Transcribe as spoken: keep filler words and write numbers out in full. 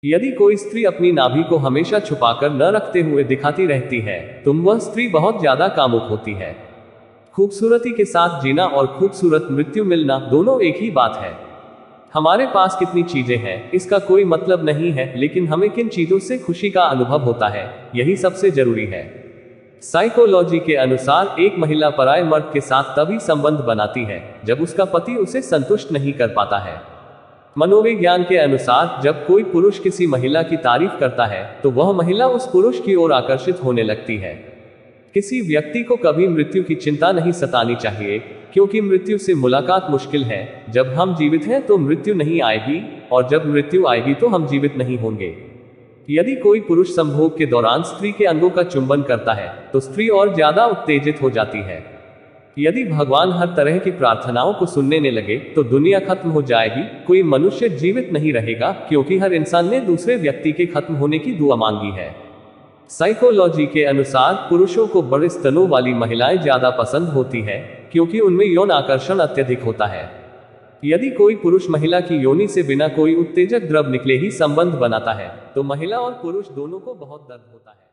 यदि कोई स्त्री अपनी नाभि को हमेशा छुपाकर न रखते हुए दिखाती रहती है तो वह स्त्री बहुत ज्यादा कामुक होती है। खूबसूरती के साथ जीना और खूबसूरत मृत्यु मिलना दोनों एक ही बात है। हमारे पास कितनी चीजें हैं इसका कोई मतलब नहीं है, लेकिन हमें किन चीजों से खुशी का अनुभव होता है यही सबसे जरूरी है। साइकोलॉजी के अनुसार एक महिला पराये मर्द के साथ तभी संबंध बनाती है जब उसका पति उसे संतुष्ट नहीं कर पाता है। मनोविज्ञान के अनुसार जब कोई पुरुष किसी महिला की तारीफ करता है तो वह महिला उस पुरुष की ओर आकर्षित होने लगती है। किसी व्यक्ति को कभी मृत्यु की चिंता नहीं सतानी चाहिए, क्योंकि मृत्यु से मुलाकात मुश्किल है। जब हम जीवित हैं तो मृत्यु नहीं आएगी, और जब मृत्यु आएगी तो हम जीवित नहीं होंगे। यदि कोई पुरुष संभोग के दौरान स्त्री के अंगों का चुंबन करता है तो स्त्री और ज्यादा उत्तेजित हो जाती है। यदि भगवान हर तरह की प्रार्थनाओं को सुनने ने लगे तो दुनिया खत्म हो जाएगी, कोई मनुष्य जीवित नहीं रहेगा, क्योंकि हर इंसान ने दूसरे व्यक्ति के खत्म होने की दुआ मांगी है। साइकोलॉजी के अनुसार पुरुषों को बड़े स्तनों वाली महिलाएं ज्यादा पसंद होती है, क्योंकि उनमें यौन आकर्षण अत्यधिक होता है। यदि कोई पुरुष महिला की योनि से बिना कोई उत्तेजक द्रव निकले ही संबंध बनाता है तो महिला और पुरुष दोनों को बहुत दर्द होता है।